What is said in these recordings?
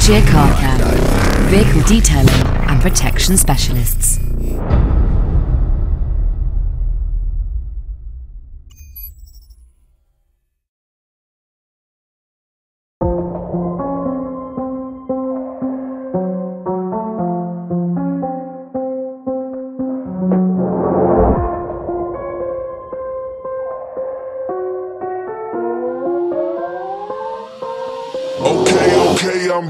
Staffordshire Car Care, vehicle detailing and protection specialists. Okay, I'm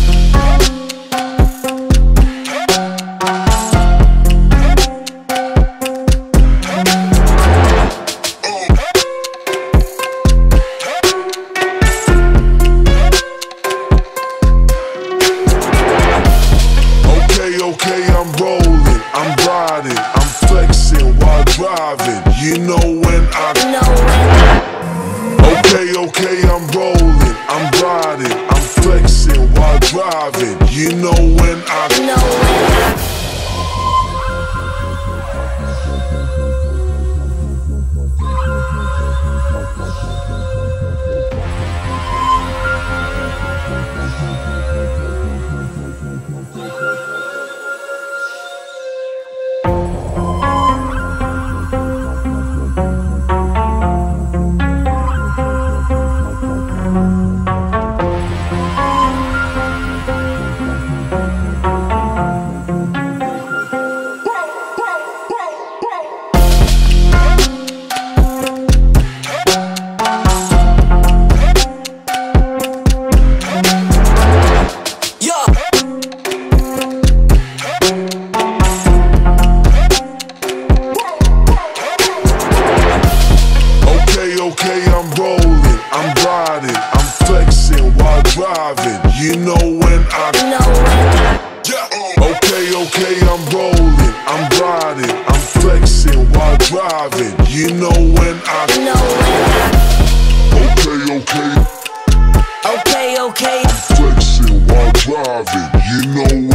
rolling, I'm riding, I'm flexing while driving. You know when Okay, I'm rolling, I'm riding, I'm flexing while driving. You know when Okay, I'm rolling, I'm riding, I'm flexing while driving. You know when Okay, I'm rolling, I'm riding, I'm flexing while driving. You know when Okay, I'm flexing while driving. You know when